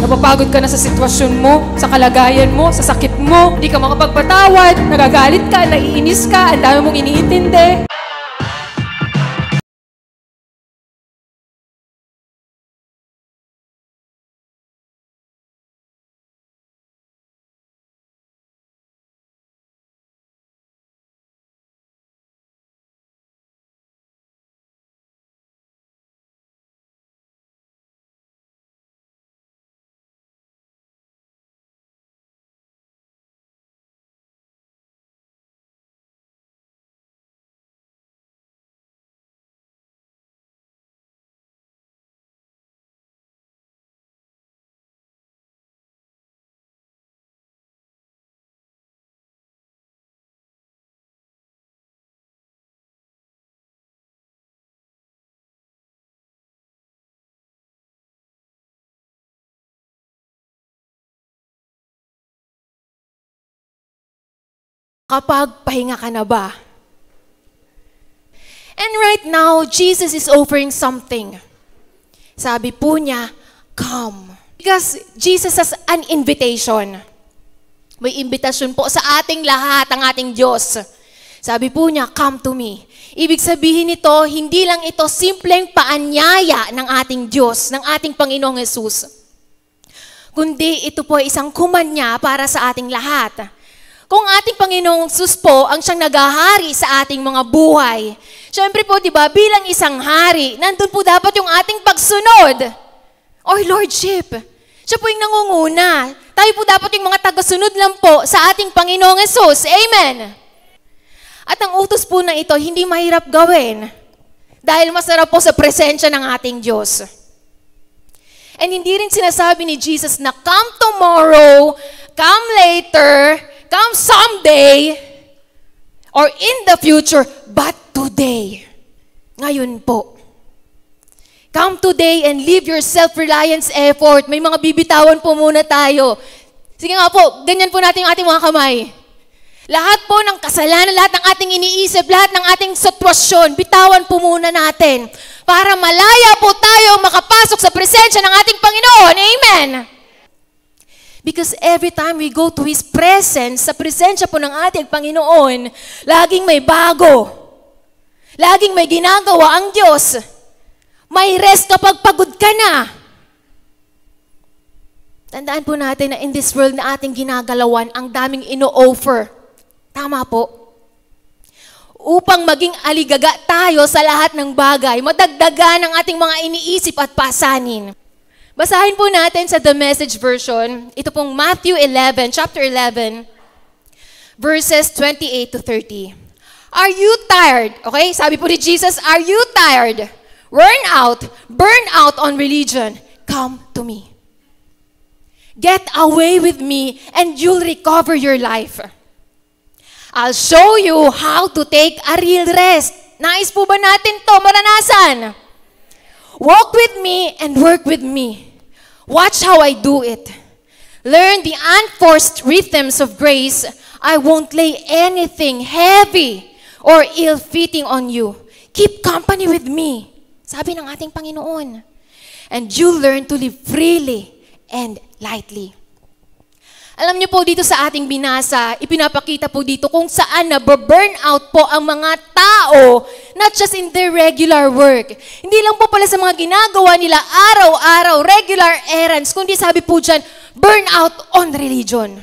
Napapagod ka na sa sitwasyon mo, sa kalagayan mo, sa sakit mo, hindi ka makapagpatawad, nagagalit ka, naiinis ka, ang dami mong iniintindi. Nakapagpahinga ka na ba? And right now, Jesus is offering something. Sabi po niya, come. Because Jesus has an invitation. May invitation po sa ating lahat, ang ating Diyos. Sabi po niya, come to me. Ibig sabihin nito, hindi lang ito simpleng paanyaya ng ating Diyos, ng ating Panginoong Hesus. Kundi ito po isang kumanya para sa ating lahat. Kung ating Panginoong Hesus po ang siyang naghahari sa ating mga buhay, syempre po, di ba, bilang isang hari, nandun po dapat yung ating pagsunod or lordship. Siya po yung nangunguna. Tayo po dapat yung mga tagasunod lang po sa ating Panginoong Hesus. Amen! At ang utos po na ito, hindi mahirap gawin dahil masarap po sa presensya ng ating Diyos. And hindi rin sinasabi ni Jesus na come tomorrow, come later, come someday, or in the future, but today. Ngayon po. Come today and leave your self-reliance effort. May mga bibitawan po muna tayo. Sige nga po, ganyan po natin yung ating mga kamay. Lahat po ng kasalanan, lahat ng ating iniisip, lahat ng ating sitwasyon, bitawan po muna natin para malaya po tayo makapasok sa presensya ng ating Panginoon. Amen! Because every time we go to His presence, sa presensya po ng ating Panginoon, laging may bago. Laging may ginagawa ang Diyos. May rest kapag pagod ka na. Tandaan po natin na in this world na ating ginagalawan, ang daming ino-offer. Tama po. Upang maging aligaga tayo sa lahat ng bagay, madagdagan ang ating mga iniisip at pasanin. Basahin po natin sa The Message Version, ito pong Matthew 11, chapter 11, verses 28 to 30. Are you tired? Okay, sabi po ni Jesus, are you tired? Burn out on religion. Come to me. Get away with me and you'll recover your life. I'll show you how to take a real rest. Nais po ba natin to maranasan? Walk with me and work with me. Watch how I do it. Learn the unforced rhythms of grace. I won't lay anything heavy or ill-fitting on you. Keep company with me. Sabi ng ating Panginoon. And you learn to live freely and lightly. Alam niyo po dito sa ating binasa, ipinapakita po dito kung saan na-burn out po ang mga tao, not just in their regular work. Hindi lang po pala sa mga ginagawa nila araw-araw, regular errands, kundi sabi po dyan, burn out on religion.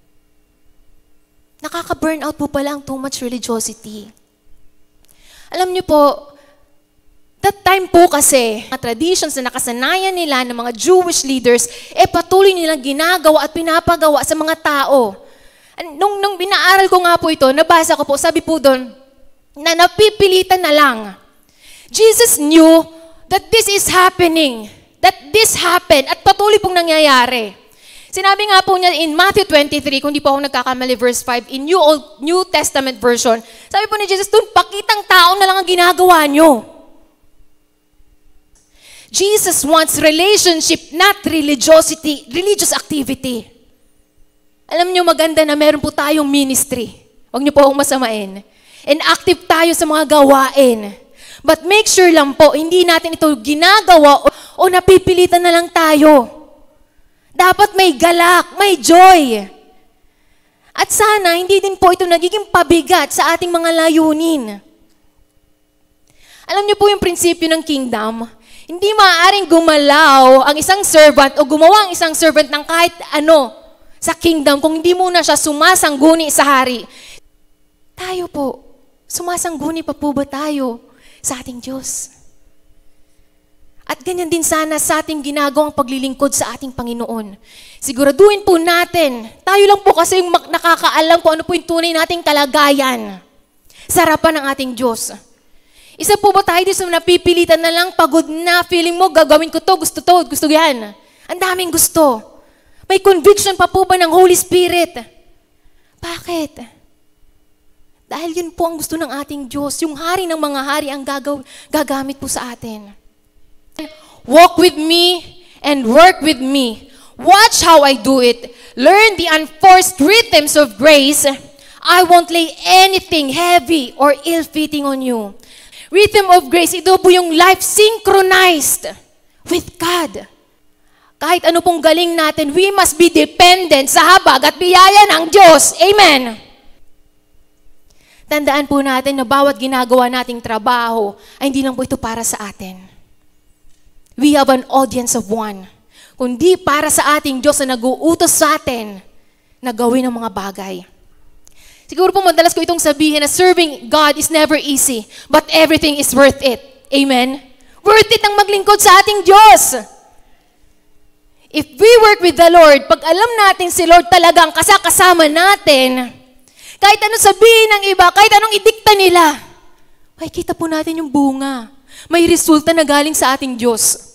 Nakaka-burn out po pala ang too much religiosity. Alam niyo po, that time po kasi, mga traditions na nakasanayan nila ng mga Jewish leaders, patuloy nilang ginagawa at pinapagawa sa mga tao. Nung binaaral ko nga po ito, nabasa ko po, sabi po doon, na napipilitan na lang. Jesus knew that this is happening, that this happened, at patuloy pong nangyayari. Sinabi nga po niya in Matthew 23, kung di po ako nagkakamali, verse 5, in New Testament version, sabi po ni Jesus, doon, pakitang tao na lang ang ginagawa nyo. Jesus wants relationship, not religiosity, religious activity. Alam niyo, maganda na meron po tayong ministry. Huwag niyo po akong masamain. And active tayo sa mga gawain. But make sure lang po, hindi natin ito ginagawa o napipilitan na lang tayo. Dapat may galak, may joy. At sana, hindi din po ito nagiging pabigat sa ating mga layunin. Alam niyo po yung prinsipyo ng kingdom, hindi maaaring gumalaw ang isang servant o gumawa ang isang servant ng kahit ano sa kingdom kung hindi muna siya sumasangguni sa hari. Tayo po, sumasangguni pa po ba tayo sa ating Diyos? At ganyan din sana sa ating ginagawang paglilingkod sa ating Panginoon. Siguraduhin po natin, tayo lang po kasi yung nakakaalam kung ano po yung tunay nating kalagayan sa harapan ng ating Diyos. Isa po ba tayo dito sa napipilitan na lang, pagod na, feeling mo, gagawin ko to, gusto yan. Ang daming gusto. May conviction pa po ba ng Holy Spirit? Bakit? Dahil yun po ang gusto ng ating Diyos. Yung hari ng mga hari ang gagamit po sa atin. Walk with me and work with me. Watch how I do it. Learn the unforced rhythms of grace. I won't lay anything heavy or ill-fitting on you. Rhythm of grace, ito po yung life synchronized with God. Kahit ano pong galing natin, we must be dependent sa habag at biyaya ng Diyos. Amen. Tandaan po natin na bawat ginagawa nating trabaho ay hindi lang po ito para sa atin. We have an audience of one. Kundi para sa ating Diyos na nag-uutos sa atin na gawin ang mga bagay. Siguro po madalas ko itong sabihin na serving God is never easy, but everything is worth it. Amen? Worth it ang maglingkod sa ating Diyos. If we work with the Lord, pag alam natin si Lord talagang kasama natin, kahit anong sabihin ng iba, kahit anong idikta nila, makikita po natin yung bunga. May resulta na galing sa ating Diyos.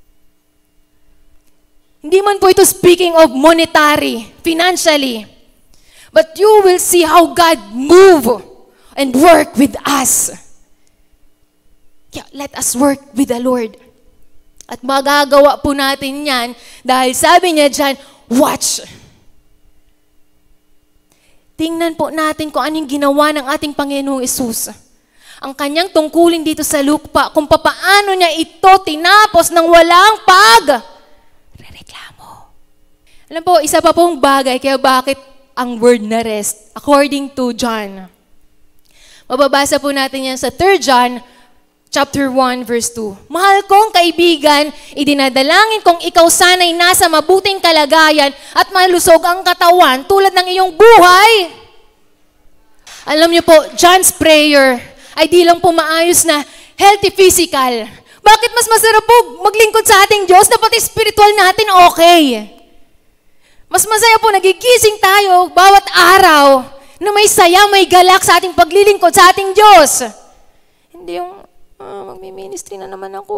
Hindi man po ito speaking of monetary, financially, but you will see how God move and work with us. Yeah, let us work with the Lord. At magagawa po natin yan dahil sabi niya dyan, watch. Tingnan po natin kung anong ginawa ng ating Panginoong Hesus. Ang kanyang tungkulin dito sa lupa, kung papaano niya ito tinapos ng walang reklamo. Alam po, isa pa pong bagay, kaya bakit ang word na rest? According to John. Mababasa po natin yan sa 3 John, chapter 1, verse 2. Mahal kong kaibigan, idinadalangin kong ikaw sana'y nasa mabuting kalagayan at malusog ang katawan tulad ng iyong buhay. Alam niyo po, John's prayer ay di lang po maayos na healthy physical. Bakit mas masarap po maglingkod sa ating Diyos na pati spiritual natin okay? Mas masaya po nagigising tayo bawat araw na may saya, may galak sa ating paglilingkod sa ating Diyos. Hindi yung, magmi-ministry na naman ako.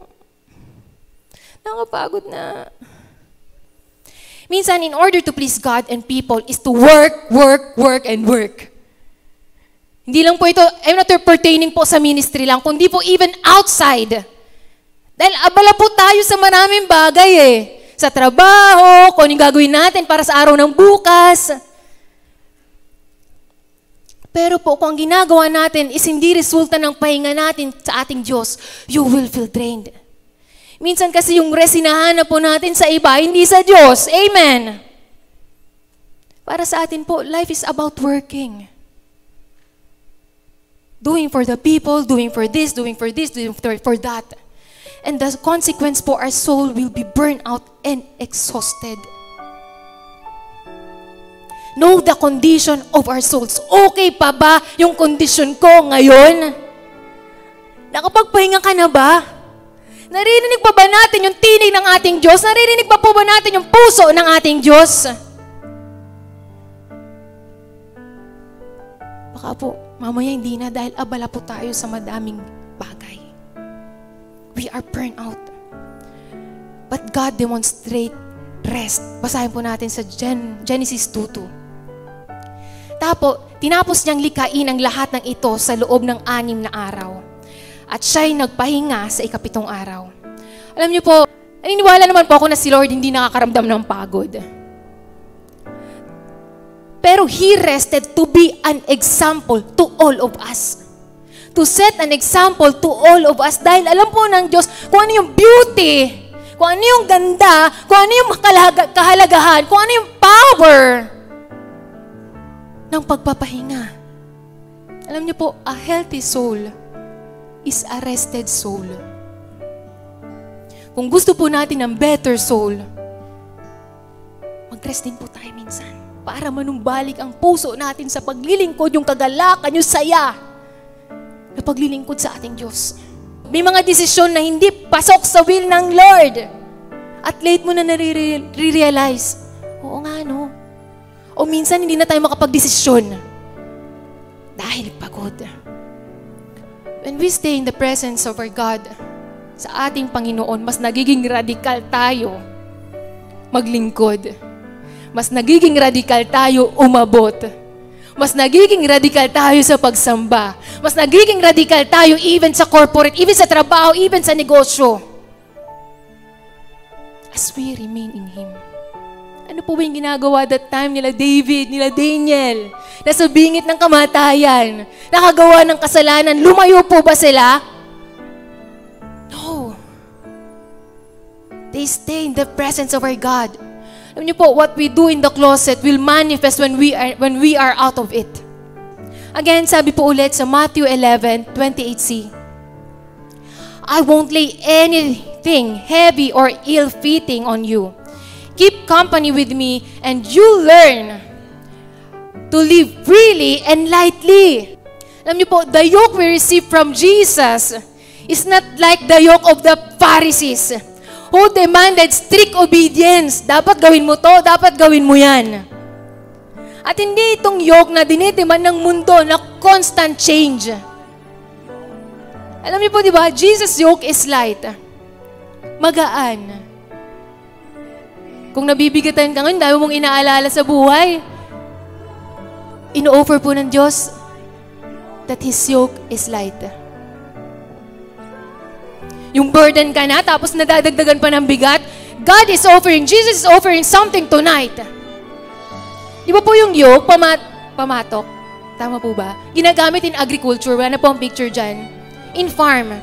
Nakapagod na. Minsan, in order to please God and people is to work, and work. Hindi lang po ito, I'm not pertaining po sa ministry lang, kundi po even outside. Dahil abala po tayo sa maraming bagay Sa trabaho, kung anong gagawin natin para sa araw ng bukas. Pero po, kung ang ginagawa natin is hindi resulta ng pahinga natin sa ating Diyos, you will feel drained. Minsan kasi yung rest hinahanap po natin sa iba, hindi sa Diyos. Amen. Para sa atin po, life is about working. Doing for the people, doing for this, doing for that. And the consequence po, our soul will be burned out and exhausted. Know the condition of our souls. Okay pa ba yung condition ko ngayon? Nakapagpahinga ka na ba? Naririnig pa ba natin yung tinig ng ating Diyos? Naririnig pa po ba natin yung puso ng ating Diyos? Baka po, mamaya hindi na dahil abala po tayo sa madaming bagay. We are burned out. But God demonstrate rest. Basahin po natin sa Genesis 2:2. Tinapos niyang likain ang lahat ng ito sa loob ng 6 na araw. At siya'y nagpahinga sa 7th araw. Alam niyo po, naniniwala naman po ako na si Lord hindi nakakaramdam ng pagod. Pero He rested to be an example to all of us. To set an example to all of us. Dahil alam po ng Diyos kung ano yung beauty, kung kung ano yung ganda, kung ano yung kahalagahan, kung ano yung power ng pagpapahinga. Alam niyo po, a healthy soul is a rested soul. Kung gusto po natin ng better soul, mag-rest din po tayo minsan para manumbalik ang puso natin sa paglilingkod, yung kagalakan, yung saya na paglilingkod sa ating Diyos. May mga desisyon na hindi pasok sa will ng Lord. At late mo na nare-realize, oo nga no. O minsan hindi na tayo makapag-desisyon dahil pagod. When we stay in the presence of our God, sa ating Panginoon, mas nagiging radikal tayo maglingkod. Mas nagiging radikal tayo umabot. Mas nagiging radikal tayo sa pagsamba. Mas nagiging radikal tayo even sa corporate, even sa trabaho, even sa negosyo. As we remain in Him. Ano po ba yung ginagawa that time nila David, nila Daniel? Nasa bingit ng kamatayan. Nakagawa ng kasalanan. Lumayo po ba sila? No. They stay in the presence of our God. Alam niyo po, what we do in the closet will manifest when we are out of it. Again, sabi po ulit sa Matthew 11:28c, I won't lay anything heavy or ill-fitting on you. Keep company with me and you learn to live freely and lightly. Alam niyo po, the yoke we receive from Jesus is not like the yoke of the Pharisees who demanded strict obedience. Dapat gawin mo to, dapat gawin mo yan. At hindi itong yoke na dinidemand ng mundo na constant change. Alam niyo po, di ba? Jesus' yoke is light. Magaan. Kung nabibigatan ka ngayon, dahil mong inaalala sa buhay, ino-offer po ng Diyos that His yoke is light. Yung burden ka na, tapos nadadagdagan pa ng bigat, God is offering, Jesus is offering something tonight. Di ba po yung yoke, pamatok? Tama po ba? Ginagamit in agriculture. Wala na po ang picture dyan. In farm.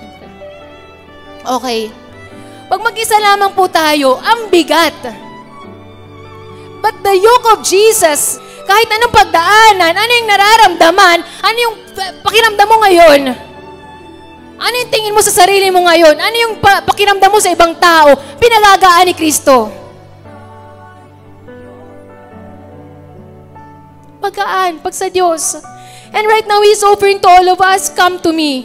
Okay. Pag mag-isa lamang po tayo, ang bigat. But the yoke of Jesus, kahit anong pagdaanan, ano yung nararamdaman, ano yung pakiramdam mo ngayon, ano yung tingin mo sa sarili mo ngayon, ano yung pakiramdam mo sa ibang tao, pinalagaan ni Kristo. Magaan, pag sa Diyos. And right now, He's offering to all of us, come to me.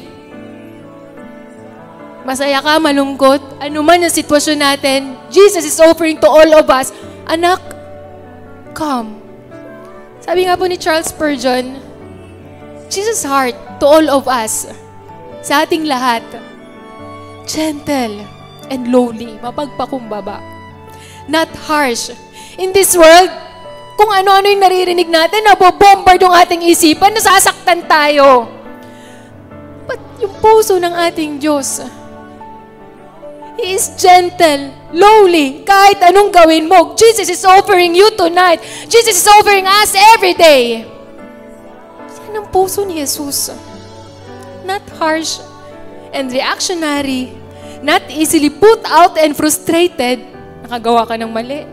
Masaya ka, malungkot, anuman ang sitwasyon natin, Jesus is offering to all of us, anak, come. Sabi nga po ni Charles Spurgeon, Jesus' heart to all of us, sa ating lahat, gentle and lowly, mapagpakumbaba, not harsh. In this world, kung ano-ano yung naririnig natin, nabobombard yung ating isipan, nasasaktan tayo. But yung puso ng ating Diyos, He is gentle, lowly, kahit anong gawin mo. Jesus is offering you tonight. Jesus is offering us every day. Yan ang puso ni Jesus. Not harsh and reactionary, not easily put out and frustrated. Nakagawa ka ng mali.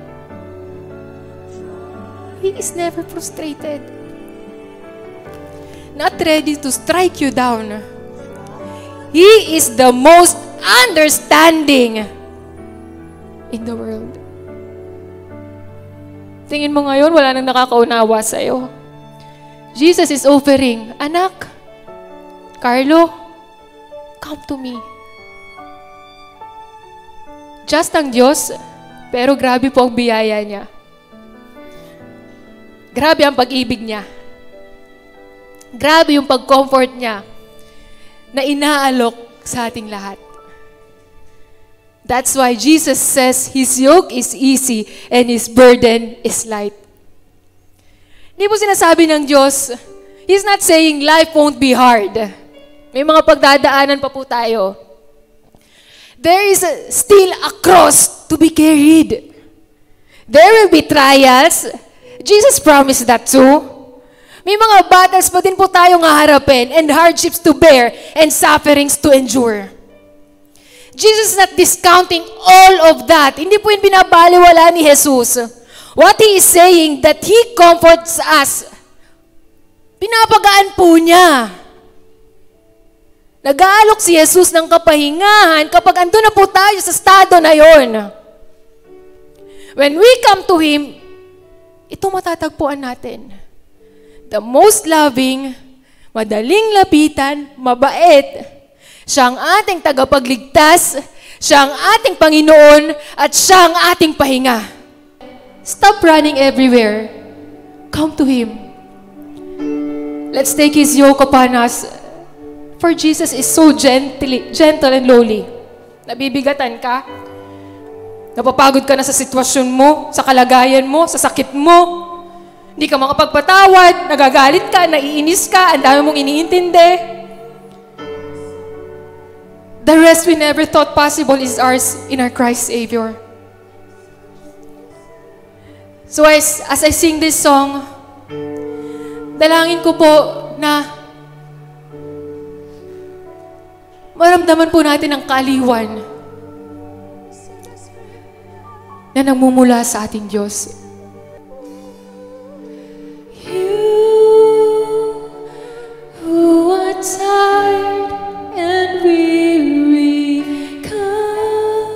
He is never frustrated. Not ready to strike you down. He is the most understanding in the world. Tingin mo ngayon, wala nang nakakaunawa sa'yo. Jesus is offering, anak, Carlo, come to me. Just ang Diyos, pero grabe po ang biyaya niya. Grabe ang pag-ibig niya. Grabe yung pag-comfort niya na inaalok sa ating lahat. That's why Jesus says His yoke is easy and His burden is light. Hindi po sinasabi ng Diyos, He's not saying life won't be hard. May mga pagdadaanan pa po tayo. There is still a cross to be carried. There will be trials. Jesus promised that too. May mga battles pa din po tayong haharapin and hardships to bear and sufferings to endure. Jesus is not discounting all of that. Hindi po yung binabaliwala ni Jesus. What He is saying, that He comforts us. Pinapagaan po niya. Nag-aalok si Jesus ng kapahingahan kapag andun na po tayo sa estado na yon. When we come to Him, ito matatagpuan natin. The most loving, madaling lapitan, mabait. Siya ang ating tagapagligtas, siya ang ating Panginoon, at siya ang ating pahinga. Stop running everywhere. Come to Him. Let's take His yoke upon us. For Jesus is so gentle and lowly. Nabibigatan ka? Napapagod ka na sa sitwasyon mo, sa kalagayan mo, sa sakit mo. Hindi ka makapagpatawad, nagagalit ka, naiinis ka, ang dami mong iniintindi. The rest we never thought possible is ours in our Christ Savior. So as I sing this song, dalangin ko po na maramdaman po natin ang kaaliwan na namumula sa ating Diyos. You who are tired and weary, come.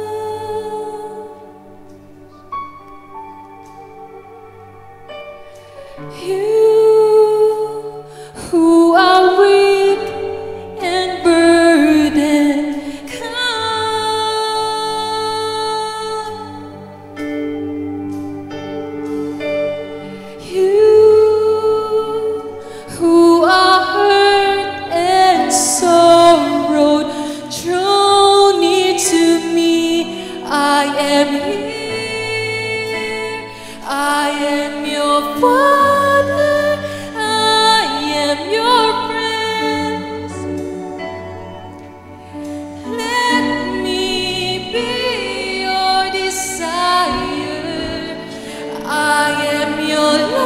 You who are weak and burdened, Father, I am your friend. Let me be your desire. I am your